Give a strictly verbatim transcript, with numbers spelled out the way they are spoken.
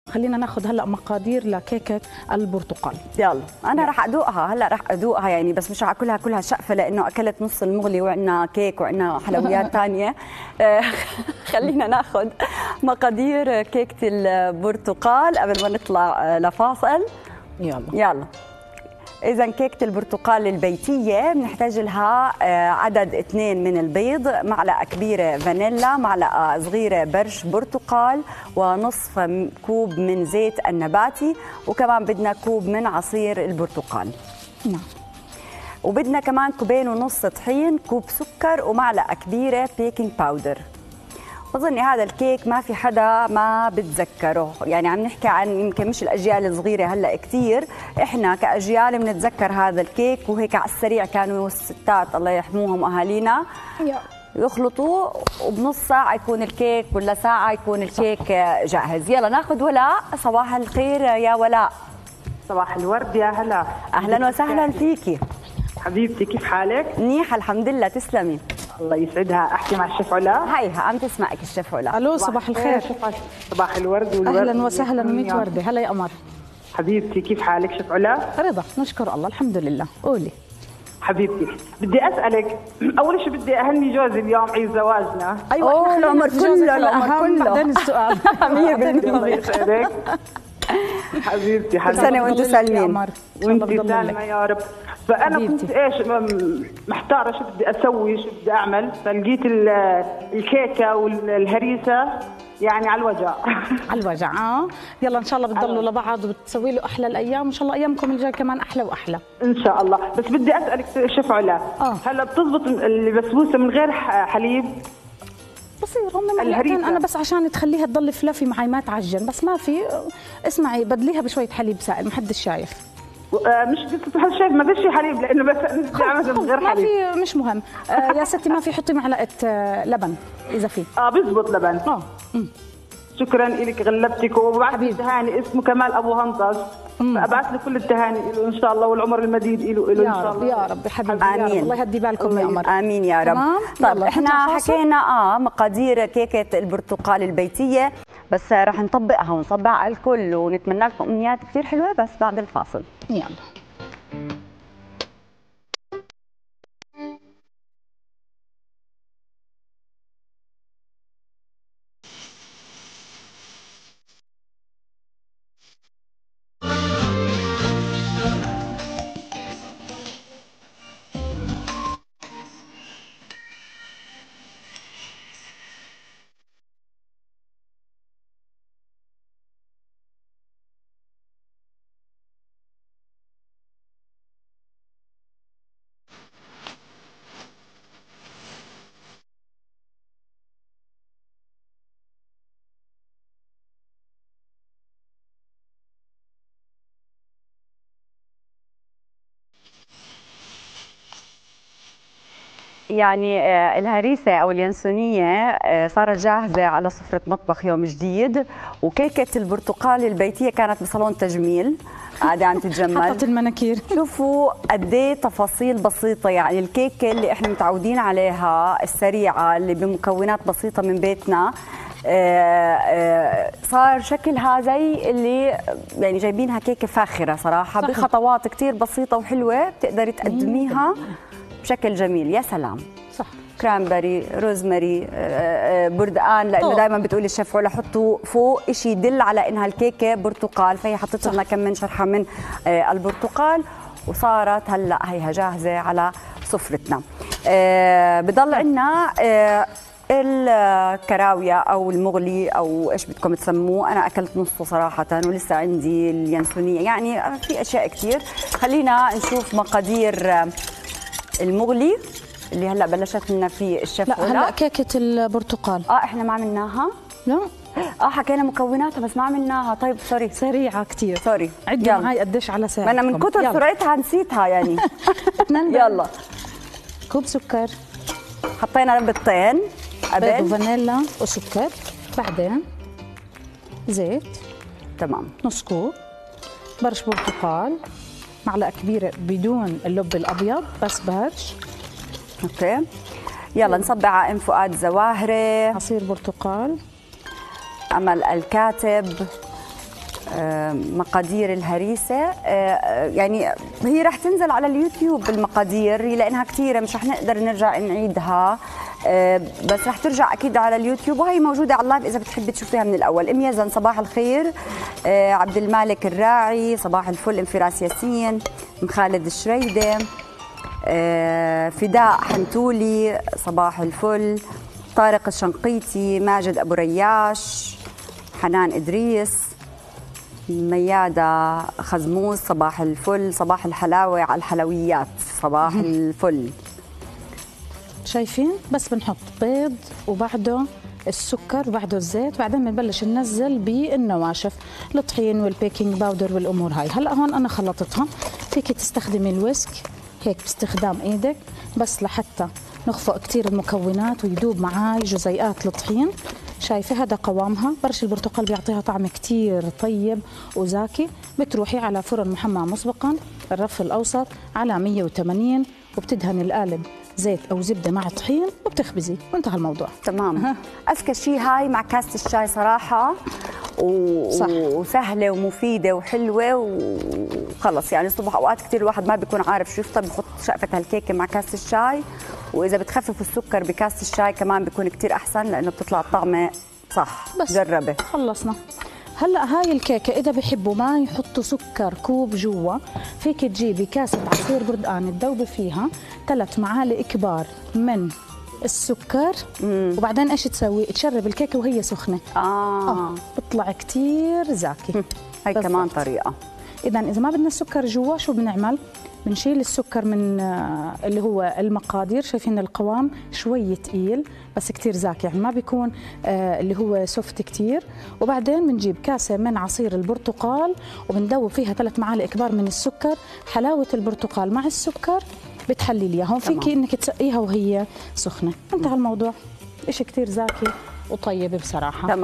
خلينا ناخذ هلا مقادير لكيكه البرتقال. يلا انا رح ادوقها هلا، رح ادوقها يعني، بس مش رح اكلها كلها شقفه لانه اكلت نص المغلي وعندنا كيك وعندنا حلويات ثانيه. خلينا ناخذ مقادير كيكه البرتقال قبل ما نطلع لفاصل. يلا يلا. إذا كيكة البرتقال البيتية بنحتاج لها عدد اثنين من البيض، معلقة كبيرة فانيلا، معلقة صغيرة برش برتقال، ونصف كوب من زيت النباتي، وكمان بدنا كوب من عصير البرتقال. نعم. وبدنا كمان كوبين ونص طحين، كوب سكر، ومعلقة كبيرة بيكنج باودر. بظن هذا الكيك ما في حدا ما بتذكره، يعني عم نحكي عن يمكن مش الأجيال الصغيرة هلأ كتير، إحنا كأجيال بنتذكر هذا الكيك، وهيك على السريع كانوا الستات الله يرحموهم أهالينا يخلطوا وبنص ساعة يكون الكيك، ولا ساعة يكون الكيك جاهز. يلا ناخذ ولاء. صباح الخير يا ولاء. صباح الورد يا هلا. أهلا وسهلا فيكي حبيبتي، كيف حالك؟ منيحة الحمد لله، تسلمي. الله يسعدها. احكي مع الشيف علا. هيها عم تسمعك الشيف علا. الو صباح الخير. صباح الورد والورد. اهلا وسهلا وميت ورده. هلا يا قمر. حبيبتي كيف حالك شيف علا؟ رضا نشكر الله الحمد لله. قولي حبيبتي، بدي اسالك اول شيء، بدي اهني جوزي اليوم عيد زواجنا. ايوه العمر كله العمر كله. بعدين السؤال. مية بالمية. الله يسعدك حبيبتي. كل سنه وانتم سالمين. وانتي سالمه يا رب. فانا حبيبتي. كنت ايش محتاره شو بدي اسوي، شو بدي اعمل، فلقيت الكيكه والهريسه يعني على الوجع. على الوجع. اه يلا ان شاء الله بتضلوا لبعض وبتسوي له احلى الايام، وان شاء الله ايامكم الجايه كمان احلى واحلى ان شاء الله. بس بدي اسالك شيف علا، آه. هلا بتزبط البسبوسه من غير حليب؟ بصير هم معلقتين انا بس عشان تخليها تضل فلافي معي ما تعجن، بس ما في. اسمعي بدليها بشويه حليب سائل، ما حدش شايف. مش شايف ما فيش حليب لانه بس بدي اعمل من غير حليب. ما في مش مهم. آه يا ستي ما في، حطي معلقه آه لبن اذا في. اه بزبط لبن. اه شكرا لك، غلبتك. وبعث لي تهاني، اسمه كمال ابو هنطش، فابعث له كل التهاني له ان شاء الله، والعمر المديد له له ان شاء الله. يا رب حبيبي. امين. الله يهدي بالكم يا قمر. امين يا رب. طيب احنا حكينا اه مقادير كيكه البرتقال البيتيه، بس رح نطبقها ونصبع على الكل، ونتمنى لكم امنيات كثير حلوه بس بعد الفاصل. يلا. يعني الهريسة أو اليانسونية صارت جاهزة على سفرة مطبخ يوم جديد، وكيكة البرتقال البيتية كانت بصالون تجميل قاعدة عم تتجمل. حطت المناكير. شوفوا قد ايه تفاصيل بسيطة، يعني الكيكة اللي احنا متعودين عليها السريعة اللي بمكونات بسيطة من بيتنا آآ آآ صار شكلها زي اللي يعني جايبينها كيكة فاخرة صراحة. صحيح. بخطوات كتير بسيطة وحلوة بتقدري تقدميها بشكل جميل. يا سلام. صح. كرامبري، روزماري، بردقان، لانه دائما بتقولي الشيف علا حطوا فوق شيء يدل على انها الكيكه برتقال، فهي حطت لنا كم من شرحه من البرتقال، وصارت هلا هيها جاهزه على سفرتنا. بضل عندنا الكراويه او المغلي او ايش بدكم تسموه، انا اكلت نصه صراحه ولسه عندي اليانسونيه، يعني في اشياء كثير. خلينا نشوف مقادير المغلي اللي هلا بلشت لنا فيه الشيف. لا هلا كيكه البرتقال اه احنا ما عملناها. لا اه حكينا مكوناتها بس ما عملناها. طيب سوري سريعه كثير. سوري عدوا معي قديش على ساعه. انا من كثر سرعتها نسيتها يعني. يلا. كوب سكر، حطينا بيضتين قبل، بيض وفانيلا وسكر، بعدين زيت تمام، نص كوب برش برتقال، معلقه كبيره بدون اللب الابيض بس برش. اوكي يلا نصبع على ام فؤاد زواهري، عصير برتقال، امل الكاتب، مقادير الهريسه. يعني هي رح تنزل على اليوتيوب المقادير لانها كثيره مش رح نقدر نرجع نعيدها، بس رح ترجع اكيد على اليوتيوب وهي موجوده على اللايف اذا بتحبي تشوفيها من الاول. ام يزن صباح الخير، عبد المالك الراعي صباح الفل، ام فراس ياسين، ام خالد الشريده، فداء حنتولي صباح الفل، طارق الشنقيطي، ماجد ابو رياش، حنان ادريس، ميادة خزموس صباح الفل، صباح الحلاوة على الحلويات صباح الفل. شايفين بس بنحط بيض وبعده السكر وبعده الزيت، وبعدين بنبلش ننزل بالنواشف الطحين والبيكنج باودر والامور هاي. هلا هون انا خلطتها، فيك تستخدمي الويسك هيك باستخدام ايدك بس لحتى نخفق كثير المكونات ويدوب معاي جزيئات الطحين. شايفه هذا قوامها، برش البرتقال بيعطيها طعم كثير طيب وزاكي. بتروحي على فرن محمى مسبقا الرف الاوسط على مية وثمانين وبتدهن القالب زيت او زبده مع طحين وبتخبزي وانتهى الموضوع. تمام. اذكى شيء هاي مع كاسه الشاي صراحه و... صح. وسهله ومفيده وحلوه وخلص. يعني الصبح اوقات كثير الواحد ما بيكون عارف شو يفطر، بحط شقفه هالكيكه مع كاسه الشاي، واذا بتخفف السكر بكاسه الشاي كمان بيكون كثير احسن لانه بتطلع الطعمه صح. بس جربي. خلصنا. هلا هاي الكيكه اذا بحبوا ما يحطوا سكر كوب جوا، فيك تجيبي كاسه عصير بردقان تذوبي فيها ثلاث معالق كبار من السكر مم. وبعدين ايش تسوي؟ تشرب الكيكه وهي سخنه. اه, آه. بتطلع كثير زاكي. هاي كمان طريقه. اذا اذا ما بدنا السكر جوا شو بنعمل؟ بنشيل السكر من اللي هو المقادير. شايفين القوام شوي ثقيل بس كثير زاكي، يعني ما بيكون آه اللي هو سوفت كثير. وبعدين بنجيب كاسه من عصير البرتقال وبندوب فيها ثلاث معالق كبار من السكر. حلاوه البرتقال مع السكر بتحلليها. هون فيكي انك تسقيها وهي سخنه. انتهى الموضوع. شيء كثير زاكي وطيب بصراحه.